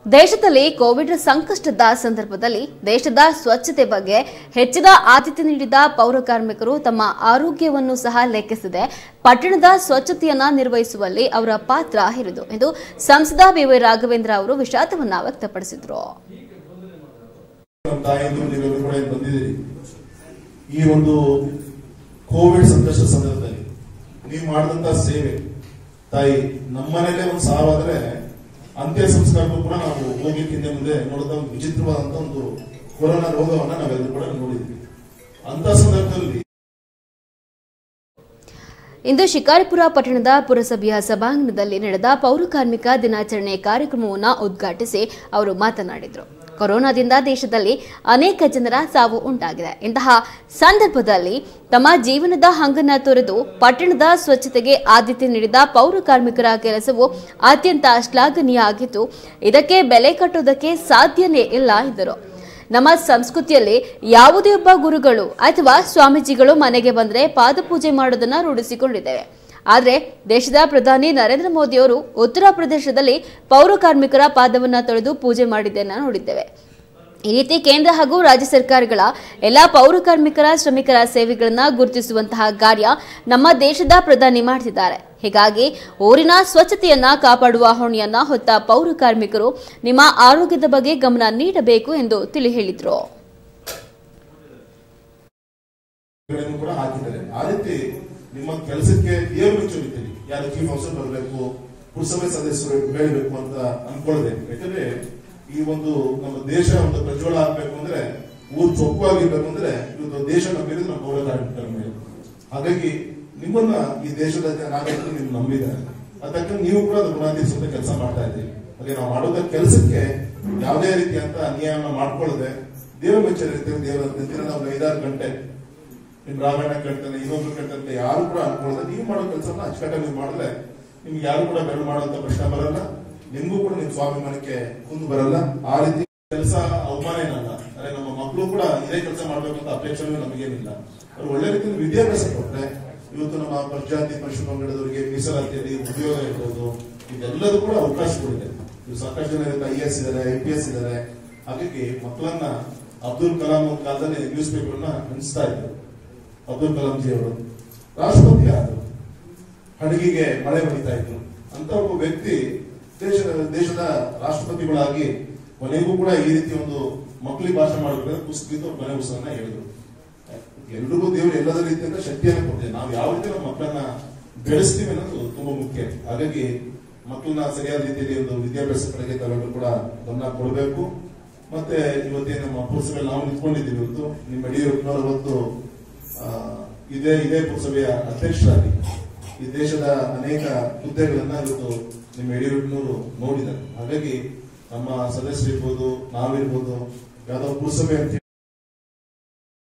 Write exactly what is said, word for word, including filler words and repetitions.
ದೇಶದಲ್ಲಿ ಕೋವಿಡ್ ಸಂಕಷ್ಟದ ಸಂದರ್ಭದಲ್ಲಿ ದೇಶದ ಸ್ವಚ್ಛತೆ ಬಗ್ಗೆ ಹೆಚ್ಚಿನ ಆದ್ಯತೆ ನೀಡಿದ ಪೌರ ಕಾರ್ಮಿಕರು ತಮ್ಮ ಆರೋಗ್ಯವನ್ನು ಸಹ ಲೆಕ್ಕಿಸದೆ ಪಟ್ಟಣದ ಸ್ವಚ್ಛತೆಯನ್ನು ನಿರ್ವಹಿಸುವಲ್ಲಿ ಅವರ ಪಾತ್ರ ಹಿರಿದು ಎಂದು ಸಂಸದ ಬಿವೈ ರಾಘವೇಂದ್ರ ಅವರು ವಿಷಾದವನ್ನು ವ್ಯಕ್ತಪಡಿಸಿದರು. ಈ ಒಂದು ಕೋವಿಡ್ ಸಂಕಷ್ಟ ಸಂದರ್ಭದಲ್ಲಿ ನೀವು ಮಾಡಿದಂತ ಸೇವೆ ತಾಯಿ ನಮ್ಮನೇಲೆ ಒಂದು ಸಾವಾದ್ರೆ ಅಂತ್ಯ ಸಂಸ್ಕಾರಕ್ಕೂ ಕೂಡ ನಾವು ಹೋಗ್ಲಿಕ್ಕೆ ಹಿಂದೆ ಮುಂದೆ ನೋಡಿದ ಒಂದು ವಿಚಿತ್ರವಾದಂತ ಒಂದು ಕೊರೋನಾ ರೋಗವನ್ನ ನಾವೆಲ್ಲರೂ ಕೂಡ ನೋಡಿದ್ವಿ. ಅಂತ ಸಂದರ್ಭದಲ್ಲಿ ಇಂದು ಶಿಕಾರಿಪುರ ಪಟ್ಟಣದ ಪುರಸಭೆಯ ಸಭಾಂಗಣದಲ್ಲಿ ನಡೆದ ಪೌರ ಕಾರ್ಮಿಕ ದಿನಾಚರಣೆ ಕಾರ್ಯಕ್ರಮವನ್ನು ಉದ್ಘಾಟಿಸಿ ಅವರು ಮಾತನಾಡಿದರು. ಕೊರೋನಾದಿಂದ ದೇಶದಲ್ಲಿ ಅನೇಕ ಜನರ ಸಾವು ಉಂಟಾಗಿದೆ. ಇಂತಹ ಸಂದರ್ಭದಲ್ಲಿ ತಮ್ಮ ಜೀವನದ ಹಂಗನ್ನ ತೊರೆದು ಪಟ್ಟಣದ ಸ್ವಚ್ಛತೆಗೆ ಆದ್ಯತೆ ನೀಡಿದ ಪೌರ ಕಾರ್ಮಿಕರ ಕೆಲಸವು ಅತ್ಯಂತ ಶ್ಲಾಘನೀಯ ಆಗಿದ್ದು, ಇದಕ್ಕೆ ಬೆಲೆ ಕಟ್ಟುವುದಕ್ಕೆ ಸಾಧ್ಯನೇ ಇಲ್ಲ ಎಂದರು. ನಮ್ಮ ಸಂಸ್ಕೃತಿಯಲ್ಲಿ ಯಾವುದೇ ಒಬ್ಬ ಗುರುಗಳು ಅಥವಾ ಸ್ವಾಮೀಜಿಗಳು ಮನೆಗೆ ಬಂದರೆ ಪಾದಪೂಜೆ ಮಾಡೋದನ್ನ ರೂಢಿಸಿಕೊಂಡಿದ್ದೇವೆ. ಆದರೆ ದೇಶದ ಪ್ರಧಾನಿ ನರೇಂದ್ರ ಮೋದಿಯವರು ಉತ್ತರ ಪ್ರದೇಶದಲ್ಲಿ ಪೌರ ಕಾರ್ಮಿಕರ ಪಾದವನ್ನ ತೊಳೆದು ಪೂಜೆ ಮಾಡಿದ್ದನ್ನು ನೋಡಿದ್ದೇವೆ. ಈ ರೀತಿ ಕೇಂದ್ರ ಹಾಗೂ ರಾಜ್ಯ ಸರ್ಕಾರಗಳ ಎಲ್ಲಾ ಪೌರ ಕಾರ್ಮಿಕರ ಶ್ರಮಿಕರ ಸೇವೆಗಳನ್ನ ಗುರುತಿಸುವಂತಹ ಕಾರ್ಯ ನಮ್ಮ ದೇಶದ ಪ್ರಧಾನಿ ಮಾಡುತ್ತಿದ್ದಾರೆ. ಹೀಗಾಗಿ ಊರಿನ ಸ್ವಚ್ಛತೆಯನ್ನ ಕಾಪಾಡುವ ಹೊಣೆಯನ್ನ ಹೊತ್ತ ಪೌರ ಕಾರ್ಮಿಕರು ನಿಮ್ಮ ಆರೋಗ್ಯದ ಬಗ್ಗೆ ಗಮನ ನೀಡಬೇಕು ಎಂದು ತಿಳಿ ಹೇಳಿದರು. ನಿಮ್ಮ ಕೆಲಸಕ್ಕೆ ದೇವರು ಮೆಚ್ಚುತ್ತೀರಿ, ಯಾರು ಚೀಫ್ ಆಫೀಸರ್ ಬರಬೇಕು, ಪುರಸಭೆ ಸದಸ್ಯರು ಬೆಳಬೇಕು ಅಂತ ಅನ್ಕೊಳ್ಬೇಕು. ಯಾಕಂದ್ರೆ ಈ ಒಂದು ನಮ್ಮ ದೇಶ ಒಂದು ಪ್ರಜ್ವಲ ಆಗ್ಬೇಕು ಅಂದ್ರೆ, ಊರು ಚೊಕ್ಕವಾಗಿರ್ಬೇಕು ಅಂದ್ರೆ ಇವತ್ತು ದೇಶ ನಂಬಿದ್ರೆ ನಮ್ಮ ಪೌರ ಕಾರ್ಮಿಕರ ಮೇಲೆ. ಹಾಗಾಗಿ ನಿಮ್ಮನ್ನ ಈ ದೇಶದ ನಾಗರಿಕರು ನಿಮ್ಗೆ ನಂಬಿದ್ದಾರೆ. ಅದಕ್ಕೆ ನೀವು ಕೂಡ ಅದು ಗುಣಾತಿಸುವಂತ ಕೆಲಸ ಮಾಡ್ತಾ ಇದ್ದೀರಿ. ಹಾಗೆ ನಾವು ಮಾಡೋದ ಕೆಲಸಕ್ಕೆ ಯಾವುದೇ ರೀತಿಯಂತ ಅನ್ಯಾಯನ ಮಾಡ್ಕೊಳ್ಳದೆ ದೇವರು ಮೆಚ್ಚ ರೀತಿಯ ದೇವರ ದಿನ ನಾವು ಐದಾರು ಗಂಟೆ ನಿಮ್ ರಾಮಾಯಣ ಕೇಳ್ತಾನೆ, ಇನ್ನೊಬ್ರು ಕೇಳ್ತಂತೆ ಯಾರು ಕೂಡ ಅನ್ಕೊಳ್ಳೋದು ನೀವು ಮಾಡೋ ಕೆಲಸನ ಅಚ್ಚುಕಟ್ಟಾಗಿ ನೀವು ಮಾಡಿದ್ರೆ ನಿಮ್ಗೆ ಯಾರು ಕೂಡ ಬೆರಳು ಮಾಡುವಂತ ಪ್ರಶ್ನೆ ಬರಲ್ಲ, ನಿಮ್ಗೂ ಕೂಡ ನಿಮ್ ಸ್ವಾಭಿಮಾನಕ್ಕೆ ಕುಂದು ಬರಲ್ಲ. ಆ ರೀತಿ ಕೆಲಸ ಅವಮಾನ ಏನಲ್ಲ. ಅಂದ್ರೆ ನಮ್ಮ ಮಕ್ಕಳು ಕೂಡ ಇದೇ ಕೆಲಸ ಮಾಡ್ಬೇಕಂತ ಅಪೇಕ್ಷೆ ನಮಗೇನಿಲ್ಲ. ಅವ್ರು ಒಳ್ಳೆ ರೀತಿಯ ವಿದ್ಯಾಭ್ಯಾಸ ಕೊಟ್ರೆ ಇವತ್ತು ನಮ್ಮ ಪ್ರಜಾತಿ ಪರಿಶಿಷ್ಟ ಪಂಗಡದವರಿಗೆ ಮೀಸಲಾತಿಯಲ್ಲಿ ಉದ್ಯೋಗ ಇರ್ಬೋದು, ಇದೆಲ್ಲದೂ ಕೂಡ ಅವಕಾಶಗಳಿದೆ. ಇವು ಸಾಕಷ್ಟು ಜನ ಇರುತ್ತೆ, ಐ ಎಸ್ ಇದಾರೆ, ಐ ಪಿ ಎಸ್ ಇದಾರೆ. ಹಾಗಾಗಿ ಮಕ್ಕಳನ್ನ ಅಬ್ದುಲ್ ಕಲಾಂ ಒಂದು ಕಾಲದಲ್ಲಿ ನ್ಯೂಸ್ ಪೇಪರ್ ನ ಹಂಚ್ತಾ ಇದ್ರು. ಅಬ್ದುಲ್ ಕಲಾಂ ಜಿ ಅವರು ರಾಷ್ಟ್ರಪತಿ ಆದರು, ಹಡಗಿಗೆ ಮಳೆ ಬಡಿತಾ ಇದ್ರು. ಅಂತ ಒಬ್ಬ ವ್ಯಕ್ತಿ ದೇಶದ ದೇಶದ ರಾಷ್ಟ್ರಪತಿಗಳಾಗಿ ಕೊನೆಗೂ ಕೂಡ ಈ ರೀತಿ ಒಂದು ಮಕ್ಕಳಿಗೆ ಭಾಷಣ ಮಾಡಬೇಕಾದ್ರೆ ಪುಸ್ತಕ ಕೊನೆ ಪುಸ್ತಕನ ಹೇಳಿದ್ರು. ಎಲ್ರಿಗೂ ದೇವರು ಎಲ್ಲದ ರೀತಿಯಿಂದ ಶಕ್ತಿಯನ್ನು ಕೊಡ್ತೇವೆ. ನಾವು ಯಾವ ರೀತಿ ನಮ್ಮ ಮಕ್ಕಳನ್ನ ಬೆಳೆಸ್ತೀವಿ ಅನ್ನೋದು ತುಂಬಾ ಮುಖ್ಯ. ಹಾಗಾಗಿ ಮಕ್ಕಳನ್ನ ಸರಿಯಾದ ರೀತಿಯಲ್ಲಿ ಒಂದು ವಿದ್ಯಾಭ್ಯಾಸ ಕಡೆಗೆ ತಾವೆಲ್ಲರೂ ಕೂಡ ಗಮನ ಕೊಡಬೇಕು. ಮತ್ತೆ ಇವತ್ತೇ ನಮ್ಮ ಪುರಸಭೆಯಲ್ಲಿ ನಾವು ನಿಂತ್ಕೊಂಡಿದ್ದೀವಿ. ಇವತ್ತು ನಿಮ್ಮ ಯಡಿಯೂರಪ್ಪನವರು ಇವತ್ತು ಇದೇ ಇದೇ ಪುರಸಭೆಯ ಅಧ್ಯಕ್ಷರಾಗಿ ಈ ದೇಶದ ಅನೇಕ ಹುದ್ದೆಗಳನ್ನ ಇವತ್ತು ನಿಮ್ಮ ಯಡಿಯೂರಪ್ಪನವರು ನೋಡಿದ್ದಾರೆ. ಹಾಗಾಗಿ ನಮ್ಮ ಸದಸ್ಯರಿರ್ಬೋದು, ನಾವಿರ್ಬೋದು, ಯಾವ್ದೋ ಪುರಸಭೆ ಅಂತ